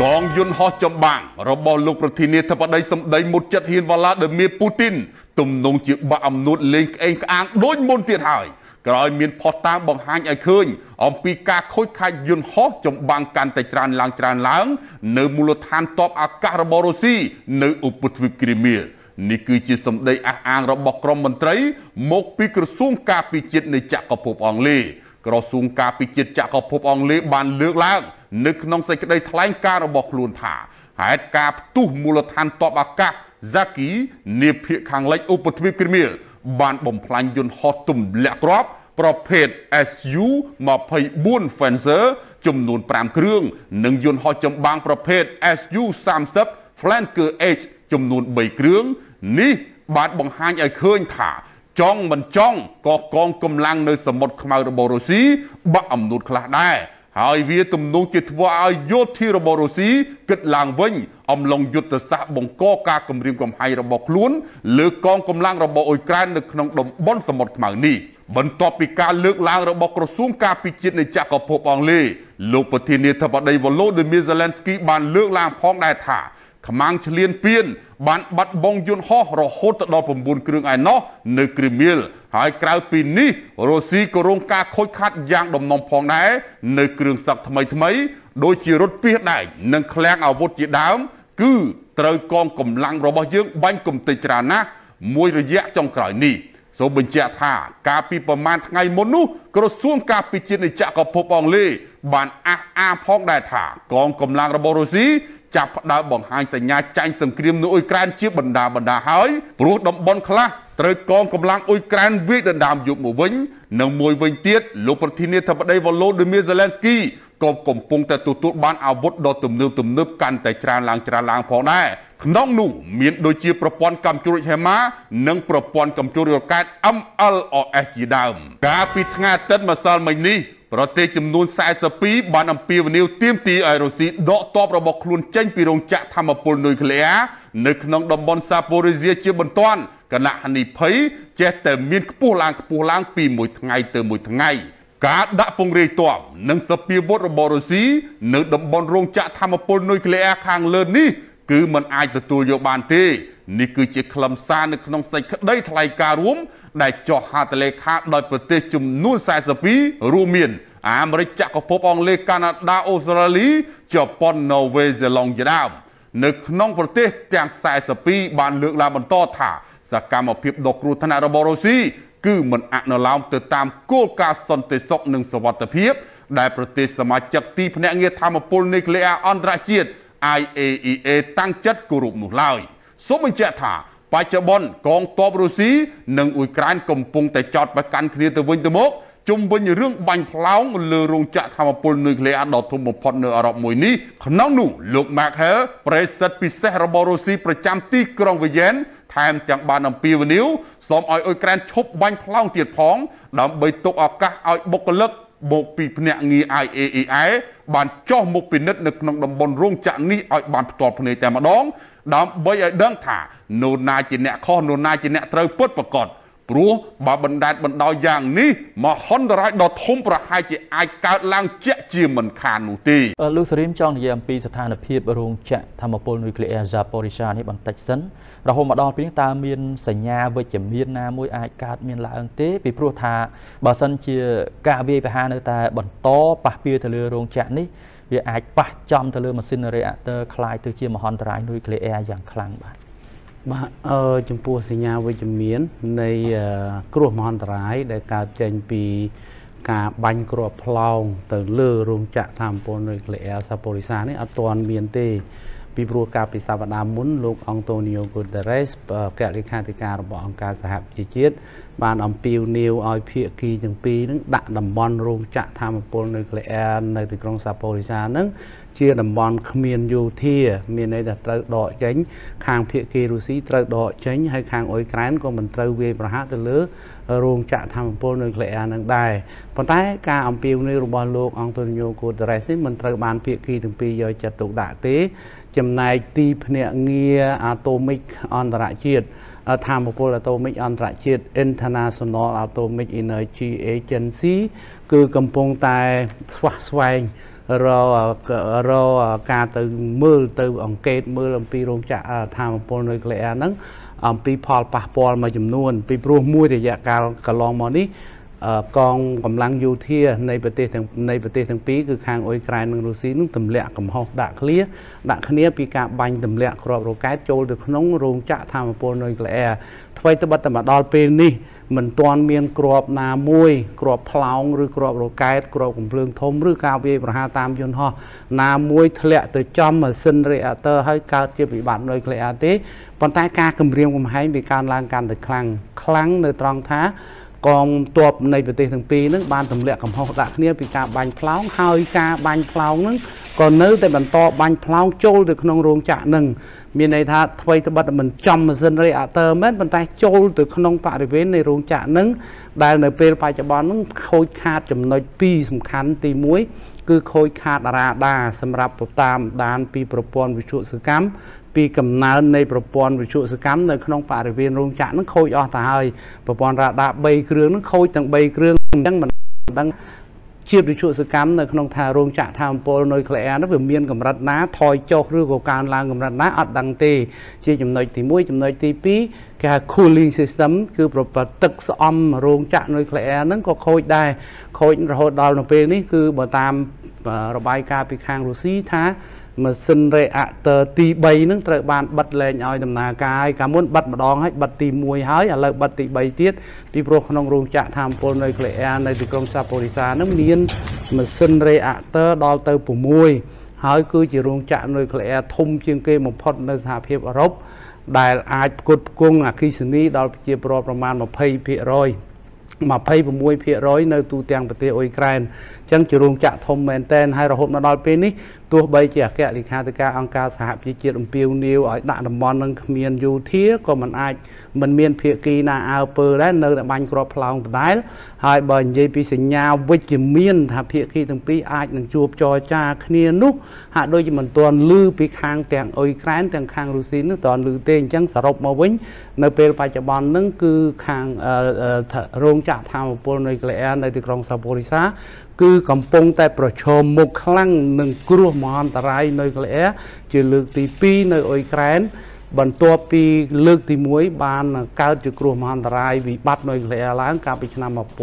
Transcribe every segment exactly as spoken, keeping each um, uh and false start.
กองยุนฮอจำบังระบอบลูกประเทศนี้ถ้าประเดี๋ยวสมได้หมดจัดเฮียนวลาเดมีปูตินตุ่มนงจีบะอำนุษเล็งเองอ่างโดยมนเตียนหายกลายมีพอตามบังหายไอคืนอมปีกาโคยขายยุนฮอจำบังการแต่จานลางจานล้างในมูลฐานตอบอากาศบอรุซีในอุปถัมภ์คริเมียนี่คือจีสมได้อ่างระบบกรมมนตรีมกปีกระทรวงกาปิจิตในจักรภพอังเลกระทรวงกาปิจิตจักรภพอังเลบานเลือกล้างนึกน้องใส่กระไดทลายการระบบลุนถาหายกาตู้มูลฐานตอบอากาศซักีเนียเพียขังไลอุปถัมภ์คริเมียบานบ่มพลันยุนฮอตุ่มและกรอบประเภท เอส ยู มาพยบุนเฟนเซอร์จำนวนปรามเครื่องหนึ่งยุนฮอจำบางประเภท เอส ยู สามสิบ แฟลนเกอร์ เอช จำนวนใบเครื่องนี่บาดบังหายไอเคยถ่าจ้องมันจ้องก็กองกำลังในสมุทรขมาระบอรซีบะอำนุษคลาได้หายเวียตุมนุจิตว่าอายุที่ระบอรซีกึดลางวิ่งอมลงยุทธศาสตร์บงกอกากำริมกำไฮระบบล้วนหรือกองกำลังระบบอุกรานในขนมดมบนสมุทรขมานี้บรรทบปีการเลือกลางระบบกระทรวงการพิจิตในจักรภพอังเลโลกประเทศนี้ทบได้วอลโลเดมิเซเลนสกีบานเลือกลางพ้องได้ถ่าขมังเฉลียนเปียนบานบัดบงยุนห่อรอโหตดอผมบุญเครื่องไอ้นอในกริมิลหายกลายปีนี้โรซีกรงกาโคยคัดยางดมนมพองได้ในเครื่องสักทำไมทำไมโดยจีรถเปียได้นังแคลงอาวุธจีดามคือเตยกองกำลังระบบยื่นบังกลุ่มติจรานะมวยระยะจงกลายนี้โซบัญชาท่ากาปีประมาณไงมนุกระทรวงกาปิจิตในจักรภพอังเลบานอาอาพองได้ท่ากองกำลังระบบโรซีจับดาวบังหายสัญญาใจสังเกตในอุยแกรนเชียบรรดาบรรดาหายปลุกดมบอลคลาเตยกองกำลังอุยแกรนวิดดามยุบหมู่วิญหนึ่งมวยวิญเตียดลูกประเทศนี้ทำได้วอลโลเดมิเซเลนสกีกบกลมปงแต่ตุตุบานอาวุธดอตุ่มเนื้อตุ่มเนื้อกันแต่จานลางจานลางพอได้น้องหนูมีโดยเชี่ยวประปอนกำจุริเฮมานังประปอนกำจุริการอัมอัลอเอจีดามกาปิดงาตัดมาซาลไม่นี้ประเทศจำนวนสายสปีบานอัมพีวนิวเตรียมตีไอโรซีดอกตอบระบบคลุนเจนปีรงจะทำมาปนโดยเคลียนึกน้องดมบอลซาโปริเซียเชี่ยวบนต้นขณะฮันนี่เพยเจแต่มีนปูลางปูลางปีมวยทั้งไงเติมมวยทั้งไงกาดะปงเรตัวนังสปีวอระบบโรซีนึกดมบอลรงจะทำมาปนโดยเคลียคางเลินนี่คือมันอายตัวโยบานเตนี่คือเจ้าคลำซาในขนมใส่ได้ทลายการุมได้จ่อหาทะเลคาโดยประเทศจุ่มนู่นสายสปีรูเมียนอเมริกาก็พบอังกฤษแคนาดาออสเตรเลียญี่ปุ่นนอร์เวย์เซลองยามในขนมประเทศแต่งสายสปีบานเลือกลาบันโตถ่าสกรรมอภิบดกรูธนาระบโรซีคือมันอักนลามติดตามโกกาสันติศกหนึ่งสวัสดิเพียบได้ประเทศสมาชิกที่แผนงเงียธรรมปนนิเคลียร์อันตรายจีด ไอ เอ อี เอ ตั้งจัดกรุบหนุนลายสมมติถ่าปัจจุบันกองทัพรัสเซียหนึ่งอุยแกรนกำปงแต่จอดประกันเคลียร์ตะวันตะมกจุ่มเป็นเรื่องบังพลาวเรือรงจะทำปนนิเคลียร์ดอททุ่มพอดเนื้ออารับมวยนี้ขณะนู้ลูกแมคเฮลประธานพิเศษระบรัสเซียประจำที่กรุงวิเยนแทนจากบานอัมพีวนิวสมออยอุยแกรนชบบังพลาวเตียดพ้องดำใบตกอากาศออยบกเลิกบกปีเนียงีไอเอไอบานจ่อมุกปีนิดนึกนองดำบนร่งจากนี้ออยบานตอบพเนแต่มาดองดำใบไอเดิงถ่าโนนาจีเนะข้อโนนาจีเนะเตยปุ๊ดประกอบปลัวบาบันดาบันดาอย่างนี้มาฮอนดรายดอทมประหายจีไอการล้างเจ๊จีมันคานูตีลูกสริมจองยามปีสถานเพียบโรงจะทำมาปนนิเคลียร์ซาปอริชานี่บันตัดสันเราหมาดอนปีนี้ตาเมียนสัญญาไว้จะเมียนนามวยไอการเมียนลาอังเต้ปีพรัวทาบาสันเชียกาเวียไปหาในตาบันโตปะเปียทะเลโรงจะนี่เวียไอปะจอมทะเลมาซินเรียเตอร์คลายตัวเชียมาฮอนดรายนิเคลียร์อย่างคลังบาดมาเออจำพวกสัญญาไว้จะเมียนในกลุ่มมอนตรายได้การเจนปีการบังกรอบพลองแต่เลือโรงจะทำปนนิเคลียร์ซาโปริซานี่อัตอนเมียนเตปีปรัวกาปิสาวดามุนลูกอังโตนิโอกูเดเรสแกะลิขาธิการระบบองค์การสหประชาชาติบานอัมพิวนิวออยเพียกีจังปีนั้นดักดับบอลโรงจะทำปนนิเคลียร์ในตึกกรงซาโปริซานั้นเชื่อดับบอลขมีนยูเทียมีในดัตรดอเจงคางเพียกีรูซีตรดอเจงให้คางโอยแกรนก็มันตรเวประหารตะลือโรงจะทำปนนิเคลียร์นั้นได้ปนท้ายการอัมพิวนิวระบบลูกอังโตนิโอกูเดเรสมันตรบานเพียกีถึงปีย่อยจะตกด่าเตจำนายตีเพเนเงียอะโตมิกอันตรายจีดทำมาพูดอะโตมิกอันตรายจีด International Atomic Energy Agency คือกำปงตายสวะสวาย กររការទៅមើលទៅអង្កេតមើលអំពីរោងចក្រថាមពលនុយក្លេអ៊ែរហ្នឹងអំពីផលប៉ះពាល់មួយចំនួនពីព្រោះមួយរយៈកាលកន្លងមកនេះកងកម្លាំងយោធានៃប្រទេសទាំងនៃប្រទេសទាំងពីរគឺខាងអ៊ុយក្រែននិងរុស្ស៊ីនឹងទម្លាក់កំហុសដាក់គ្នាដាក់គ្នាពីការបាញ់ទម្លាក់គ្រាប់រ៉ុកែតចូលទៅក្នុងរោងចក្រថាមពលនុយក្លេអ៊ែរថ្មីត្បិតតែមកដល់ពេលនេះមិនទាន់មានគ្រាប់ណាមួយគ្រាប់ផ្លោងឬគ្រាប់រ៉ុកែតគ្រាប់កំភ្លើងធំឬការវាយប្រហារតាមយន្តហោះណាមួយធ្លាក់ទៅចំម៉ាស៊ីនរេអាទ័រហើយកើតជាវិបត្តិនុយក្លេអ៊ែរទេប៉ុន្តែការគម្រាមកំហែងវាកើនឡើងកាន់តែខ្លាំងខ្លាំងនៅត្រង់ថាកងទ័ពនៃប្រទេសទាំងពីរហ្នឹងបានទម្លាក់កំហុសដាក់គ្នាពីការបាញ់ផ្លោងហើយការបាញ់ផ្លោងហ្នឹងក៏នៅតែបន្តបាញ់ផ្លោងចូលទៅក្នុងរោងចក្រហ្នឹងមានន័យថាថ្មីត្បិតតែមិនចំម៉ាស៊ីនរេអាទ័រមែនប៉ុន្តែចូលទៅក្នុងបរិវេណនៃរោងចក្រហ្នឹងដែលនៅពេលបច្ចុប្បន្នហ្នឹងខូចខាតចំណុចពីរសំខាន់ទីមួយគឺខូចខាតរ៉ាដាសម្រាប់តាមដានពីប្រព័ន្ធវិទ្យុសកម្មពីកំណើននៃប្រព័ន្ធវិទ្យុសកម្មនៅក្នុងបរិវេណរោងចក្រហ្នឹងខូចអស់ទៅហើយប្រព័ន្ធរ៉ាដាបីគ្រឿងហ្នឹងខូចទាំងបីគ្រឿងអញ្ចឹងមិនដឹងជាតិវិទ្យុសកម្មនៅក្នុងថារោងចក្រថាមពលនុយក្លេអ៊ែរនោះវាមានកម្រិតណាថយចុះឬក៏កើនឡើងកម្រិតណាអត់ដឹងទេជាចំណុចទីមួយចំណុចទីពីរគេហៅ cooling system គឺប្រព័ន្ធទឹកស្អំរោងចក្រនុយក្លេអ៊ែរហ្នឹងក៏ខូចដែរខូចរហូតដល់នៅពេលនេះគឺបើតាមរបាយការណ៍ពីខាងរុស្ស៊ីថាម៉ាស៊ីនរេអាទ័រទីបីហ្នឹងត្រូវបានបិទលែងឲ្យដំណើរការហើយកាលមុនបិទម្ដងហើយបិទទីមួយហើយឥឡូវបិទទីបីទៀតពីព្រោះក្នុងរោងចក្រថាមពលនុយក្លេអ៊ែរនៅទីក្រុងសាប៉ូរីសាហ្នឹងមានម៉ាស៊ីនរេអាទ័រដល់ទៅ៦ហើយគឺជារោងចក្រនុយក្លេអ៊ែរធំជាងគេបំផុតនៅសហភាពអឺរ៉ុបដែលអាចផ្គត់ផ្គង់អគ្គិសនីដល់ប្រជាពលរដ្ឋប្រមាណยี่สิบភាគរយยี่สิบหกភាគរយនៅទូទាំងប្រទេសអ៊ុយក្រែនអញ្ចឹងជារោងចក្រធំមែនទែនហើយរហូតមកដល់ពេលនេះទោះបីជាអគ្គលេខាធិការអង្គការសហប្រជាជាតិអំពាវនាវឲ្យដាក់តំបន់នឹងគ្មានយោធាក៏មិនអាចមិនមានភាគីណាអើពើដែរនៅតែបាញ់គ្រាប់ផ្លោងដដែលហើយបើនិយាយពីសញ្ញាវិជ្ជមានថាភាគីទាំងពីរអាចនឹងជួបចរចាគ្នានោះហាក់ដូចជាមិនទាន់ឮពីខាងទាំងអ៊ុយក្រែនទាំងខាងរុស្ស៊ីនោះទាន់ឮទេអញ្ចឹងសរុបមកវិញនៅពេលបច្ចុប្បន្នហ្នឹងគឺខាងរោងចក្រថាមពលនុយក្លេអ៊ែរនៅទីក្រុងសាប៉ូរីសាគឺកំពុងតែប្រឈមមុខខ្លាំងនឹងគ្រោះមហន្តរាយនុយក្លេអ៊ែរជាលើកទីពីរនៅអ៊ុយក្រែនបន្ទាប់ពីលើកទីមួយបានកើតជាគ្រោះមហន្តរាយវិបត្តិនុយក្លេអ៊ែរឡើងកាលពីឆ្នាំnineteen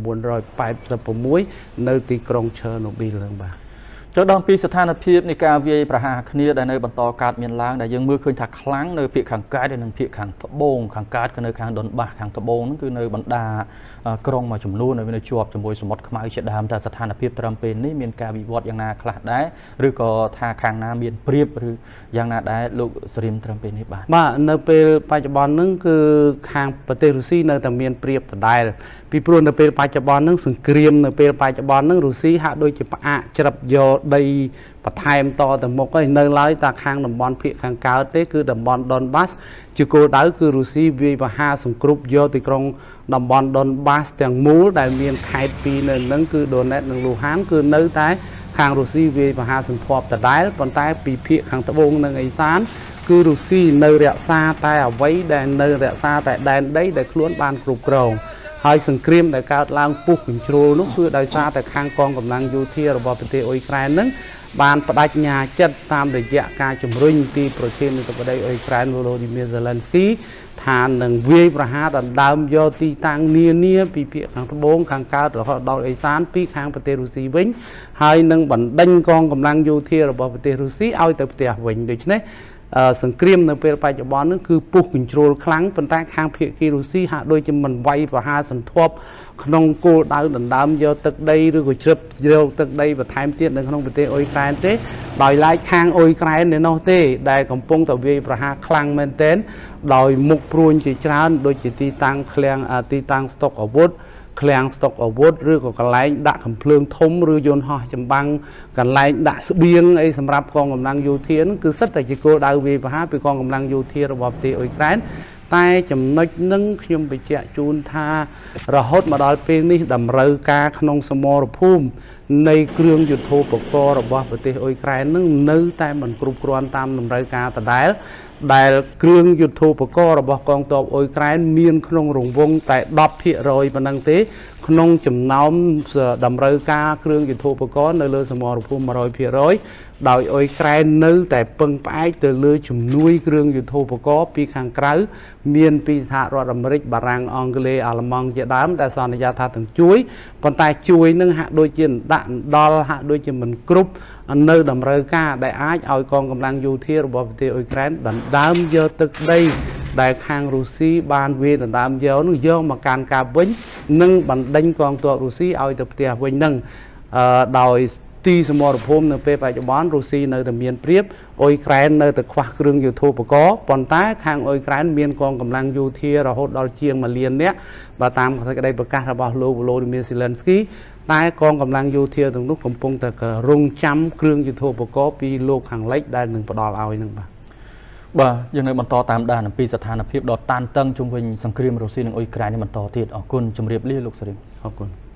eighty-sixនៅទីក្រុងឆឺណូប៊ីលហ្នឹងបាទចូលដល់ពីស្ថានភាពនៃការវាយប្រហារគ្នាដែលនៅបន្តកើតមានឡើងដែលយើងមើលឃើញថាខ្លាំងនៅភាគខាងកើតនិងភាគខាងត្បូងខាងកើតក៏នៅខាងដុនបាសខាងត្បូងហ្នឹងគឺនៅបណ្ដាក្រុងមួយចំនួននៅនៅជាប់ជាមួយសមុទ្រខ្មៅជាដើមតែស្ថានភាពត្រឹមពេលនេះមានការវិវត្តយ៉ាងណាខ្លះដែរឬក៏ថាខាងណាមានព្រៀបឬយ៉ាងណាដែរលោកស្រីមត្រឹមពេលនេះបាទបាទនៅពេលបច្ចុប្បន្នហ្នឹងគឺខាងប្រទេសរុស្ស៊ីនៅតែមានព្រៀបដដែលពីព្រោះនៅពេលបច្ចុប្បន្នហ្នឹងសង្គ្រាមនៅពេលបច្ចុប្បន្នហ្នឹងរុស្ស៊ីហាក់ដូចជាផ្អាកច្រឹបយកដីបន្ថែមតទៅមុខហើយនៅឡើយតែខាងតំបន់ភាគខាងកើតទេគឺតំបន់ដុនបាសជាគោលដៅគឺរុស្ស៊ីវាយប្រហារសង្គ្រប់យកទីក្រុងតំបន់ដុនបាសទាំងមូលដែលមានខេត្តពីរនៅនឹងគឺដូណេតនិងលូហានគឺនៅតែខាងរុស្ស៊ីវាយប្រហារសន្ធាប់ដដែលប៉ុន្តែពីភាគខាងត្បូងនិងអេសានគឺរុស្ស៊ីនៅរក្សាតែអ្វីដែលនៅរក្សាតែដែនដីដែលខ្លួនបានគ្រប់គ្រងហើយសង្គ្រាមដែលកើតឡើងពុះកញ្ជ្រោលនោះគឺដោយសារតែខាងកងកម្លាំងយោធារបស់ប្រទេសអ៊ុយក្រែនហ្នឹងបានបដិញ្ញាចិត្តតាមរយៈការជំរុញពីប្រធានាធិបតីអ៊ុយក្រែន Volodymyr Zelensky ថានឹងវាយប្រហារដណ្ដើមយកទីតាំងនានាពីភាគខាងត្បូងខាងកើតរហូតដល់អេសានពីខាងប្រទេសរុស្ស៊ីវិញហើយនឹងបណ្ដេញកងកម្លាំងយោធារបស់ប្រទេសរុស្ស៊ីឲ្យទៅផ្ទះវិញដូច្នេះសង្គ្រាមនៅពេលបច្ចុប្បន្ននេះគឺពុះកញ្ជ្រោលខ្លាំងប៉ុន្តែខាងភាគីរុស្ស៊ីហាក់ដូចជាមិនវាយប្រហារសន្ធាប់ក្នុងគោលដៅដណ្ដើមយកទឹកដីឬក៏ជ្រាបយកទឹកដីបន្ថែមទៀតនៅក្នុងប្រទេសអ៊ុយក្រែនទេដោយឡែកខាងអ៊ុយក្រែននៅនោះទេដែលកំពុងតែវាយប្រហារខ្លាំងមែនទែនដោយមុខព្រួញជាច្រើនដូចជាទីតាំងឃ្លាំងទីតាំងស្តុកអាវុធឃ្លាំងស្តុកអាវុធឬក៏កន្លែងដាក់កំភ្លើងធំឬយន្តហោះចម្បាំងកន្លែងដាក់ស្បៀងអីសម្រាប់កងកម្លាំងយោធាហ្នឹងគឺសិតតែជាគោលដៅវាយប្រហារពីកងកម្លាំងយោធារបស់ប្រទេសអ៊ុយក្រែនតែចំណុចនឹងខ្ញុំបញ្ជាក់ជូនថារហូតមកដល់ពេលនេះតម្រូវការក្នុងសមរភូមិនៃគ្រឿងយុទ្ធោពករណ៍របស់ប្រទេសអ៊ុយក្រែននឹងនៅតែមិនគ្រប់គ្រាន់តាមតម្រូវការដដែលដែលគ្រឿងយុទ្ធោបករណ៍របស់កងទ័ពអ៊ុយក្រែនមានក្នុងរង្វង់តែ ដប់ភាគរយ ប៉ុណ្ណឹងទេក្នុងចំណោមតម្រូវការគ្រឿងយុទ្ធោបករណ៍នៅលើសមរភូមិ 100ភាគរយ ដោយអ៊ុយក្រែននៅតែពឹងផ្អែកទៅលើជំនួយគ្រឿងយុទ្ធោបករណ៍ពីខាងក្រៅមានពីសហរដ្ឋអាមេរិកបារាំងអង់គ្លេសអាល្លឺម៉ង់ជាដើមដែលសន្យាថាទាំងជួយប៉ុន្តែជួយនឹងហាក់ដូចជាដាក់ដល់ហាក់ដូចជាមិនគ្រប់នៅតម្រូវការដែលអាចឲ្យកងកម្លាំងយោធារបស់ប្រទេសអ៊ុយក្រែនដណ្ដើមយកទឹកដីដែលខាងរុស្ស៊ីបានវាយដណ្ដើមយកនោះយកមកកាន់កាប់វិញនិងបណ្ដេញកងទ័ពរុស្ស៊ីឲ្យទៅផ្ទះវិញនឹងដោយទីសមរភូមិនៅពេលបច្ចុប្បន្នរុស្ស៊ីនៅតែមានព្រៀបអ៊ុយក្រែននៅតែខ្វះគ្រឿងយុទ្ធោបករណ៍ប៉ុន្តែខាងអ៊ុយក្រែនមានកងកម្លាំងយោធារហូតដល់ជាងមួយលាននាក់បើតាមសេចក្តីប្រកាសរបស់លោក Volodymyr Zelensky តែកងកម្លាំងយោធាទាំងនោះកំពុងតែរងចាំគ្រឿងយុទ្ធោបករណ៍ពីលោកខាងលិចដែលនឹងផ្ដល់ឲ្យនឹងបាទបាទយើងនៅបន្តតាមដានអំពីស្ថានភាពដ៏តានតឹងជុំវិញសង្គ្រាមរុស្ស៊ីនិងអ៊ុយក្រែននេះបន្តទៀតអរគុណជម្រាបលាលោកសេរីអរគុណ